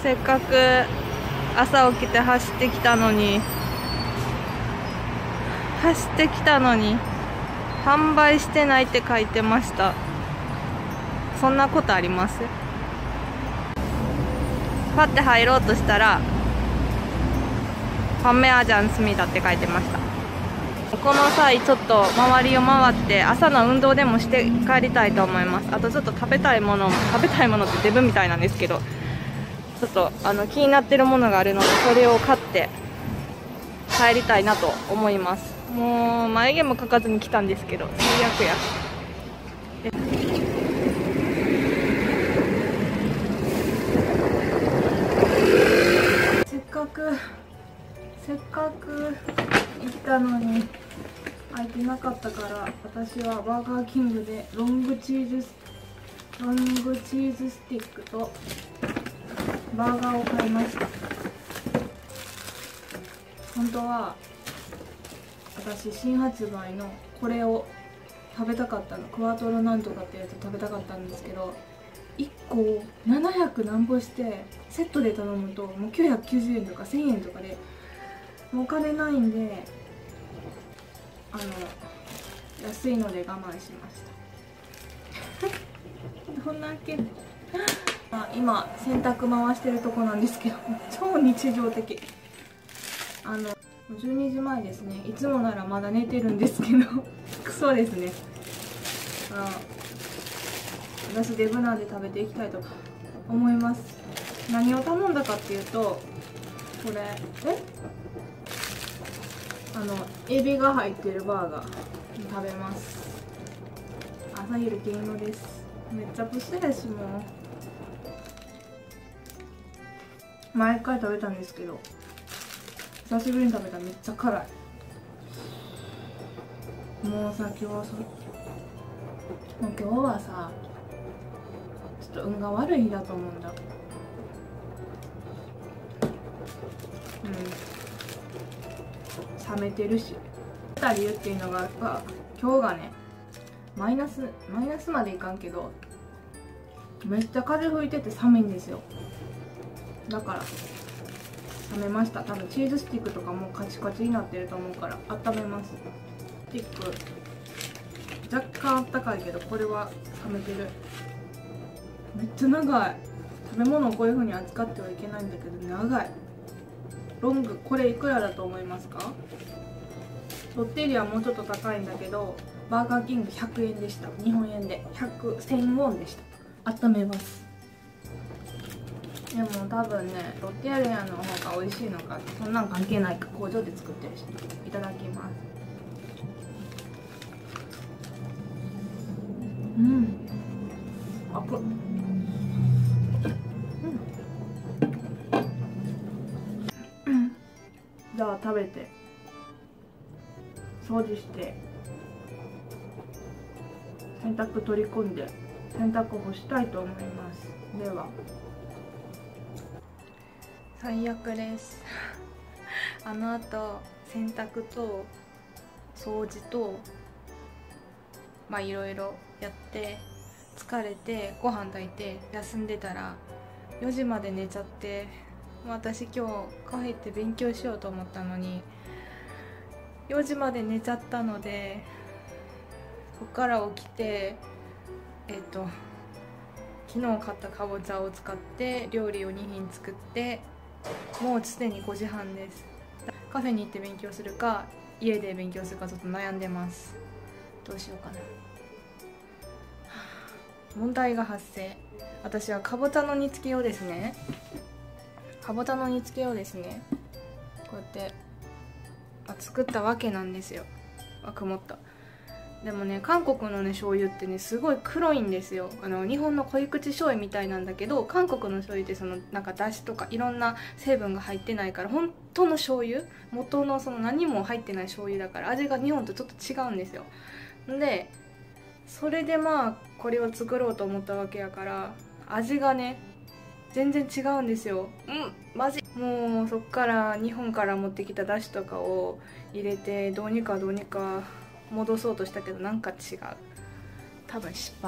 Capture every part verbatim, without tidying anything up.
せっかく朝起きて走ってきたのに走ってきたのに販売してないって書いてました。そんなことあります？パッて入ろうとしたらパンメアジャンスミダって書いてました。この際ちょっと周りを回って朝の運動でもして帰りたいと思います。あとちょっと食べたいものも食べたいものってデブみたいなんですけど、ちょっとあの気になってるものがあるのでそれを買って帰りたいなと思います。もう眉毛も描かずに来たんですけど最悪や。せっかくせっかく行ったのに空いてなかったから、私はバーガーキングでロングチーズロングチーズスティックとバーガーを買いました。本当は私新発売のこれを食べたかったの、クワトロなんとかってやつ食べたかったんですけど、いっこななひゃくなんぼしてセットで頼むともうきゅうひゃくきゅうじゅうえんとかせんえんとかでもうお金ないんで、あの安いので我慢しましたどんだけあ今洗濯回してるとこなんですけど超日常的。あのじゅうにじまえですね。いつもならまだ寝てるんですけどクソですね。あ私デブナーで食べていきたいと思います。何を頼んだかっていうと、これえあのエビが入ってるバーガー食べます。朝昼兼用です。めっちゃプスやし、もう毎回食べたんですけど久しぶりに食べたらめっちゃ辛い。もうさ今日はそもう今日はさちょっと運が悪い日だと思うんだ。うん冷めてるし、出た理由っていうのが今日がねマイナスマイナスまでいかんけどめっちゃ風吹いてて寒いんですよ。だから冷めました。多分チーズスティックとかもカチカチになってると思うから温めます。スティック若干あったかいけどこれは冷めてる。めっちゃ長い。食べ物をこういう風に扱ってはいけないんだけど長い。ロングこれいくらだと思いますか？ロッテリアはもうちょっと高いんだけどバーガーキングひゃくえんでした。日本円でひゃく、せんウォンでした。温めます。でも多分ねロッテリアの方が美味しいのかそんなん関係ないか、工場で作ってるし。いただきます。うんあっくじゃあ食べて掃除して洗濯取り込んで洗濯干したいと思います。では最悪ですあのあと洗濯と掃除とまあいろいろやって疲れてご飯炊いて休んでたらよじまで寝ちゃって、私今日カフェ行って勉強しようと思ったのによじまで寝ちゃったので、そこから起きてえっと昨日買ったかぼちゃを使って料理をに品作って、もうすでにごじはんです。カフェに行って勉強するか家で勉強するかちょっと悩んでます。どうしようかな。問題が発生。私はかぼちゃの煮付けをですねかぼちゃの煮付けをですねこうやってあ作ったわけなんですよ。あ曇った。でもね韓国のね醤油ってねすごい黒いんですよ。あの日本の濃い口醤油みたいなんだけど、韓国の醤油ってそのなんかだしとかいろんな成分が入ってないから本当の醤油元のその何も入ってない醤油だから味が日本とちょっと違うんですよ。でそれでまあこれを作ろうと思ったわけやから味がね全然違うんですよ。うんマジもうそっから日本から持ってきただしとかを入れてどうにかどうにか戻そうとしたけどなんか違う。多分失敗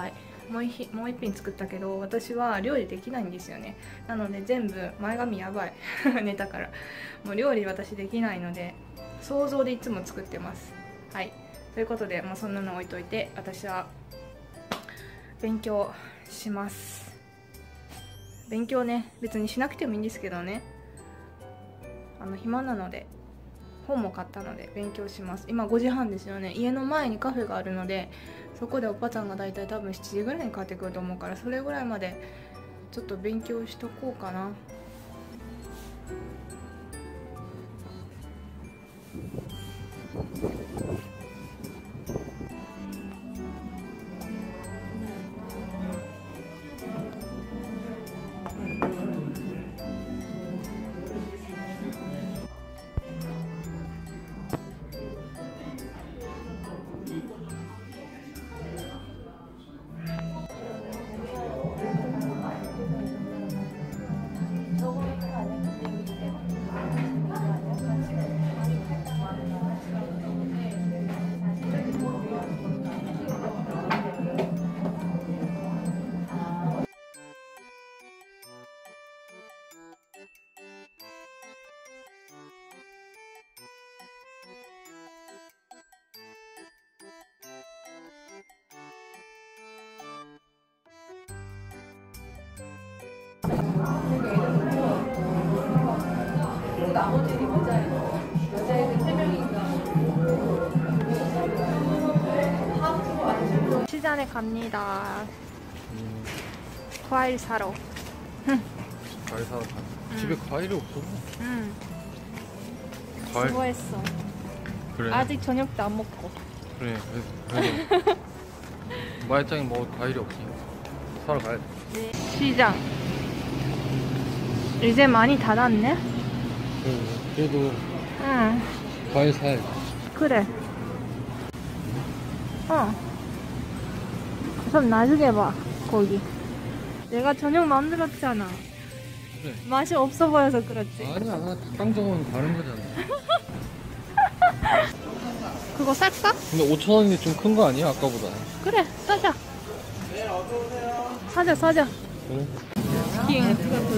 もう一もう一品作ったけど、私は料理できないんですよね。なので全部前髪やばいネタから。もう料理私できないので想像でいつも作ってます。はい、ということで、もうそんなの置いといて、私は勉強します。勉強ね、別にしなくてもいいんですけどね、あの暇なので本も買ったので勉強します。今ごじはんですよね。家の前にカフェがあるので、そこでおばちゃんがだいたい多分しちじぐらいに帰ってくると思うから、それぐらいまでちょっと勉強しとこうかな。나머지 여자애고 여자애들 세 명인가. 시장에 갑니다. 음. 과일 사러. 과일 사러 가. 응. 집에 과일이 없어. 응. 과일. 수고했어. 그래. 아직 저녁도 안 먹고. 그래. 그래. 마야짱이 먹을 과일이 없어. 사러 가야 돼. 네. 시장. 이제 많이 닫았네. 그래. 그래도. 응. 과일 사야지. 그래. 어. 그럼 나중에 봐. 거기. 내가 저녁 만들었잖아. 그래. 맛이 없어 보여서 그렇지. 아니야. 닭강정은 다른 거잖아. 그거 살까? 근데 오천 원인데 좀 큰 거 아니야? 아까보다. 그래. 사자. 네, 어서오세요. 사자 사자. 그래. 치킨.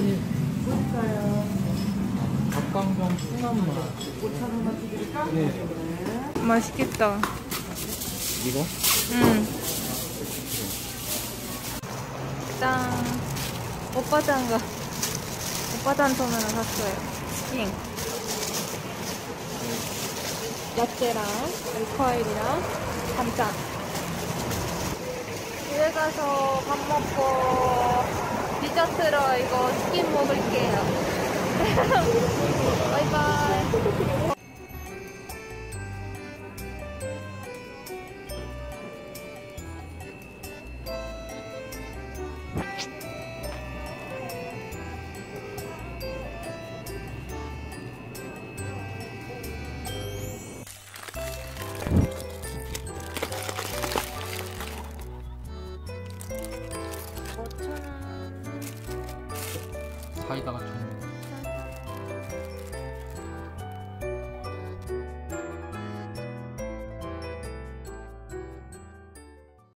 닭강정 순한 맛. 오천 원만 드릴까? 네. 맛있겠다. 이거? 응. 짠. 오빠장가. 오빠장 돈으로 샀어요. 치킨. 야채랑 과일이랑 반찬. 집에 가서 밥 먹고 디저트로 이거 치킨 먹을게요. 바이바이. 사이다가 좀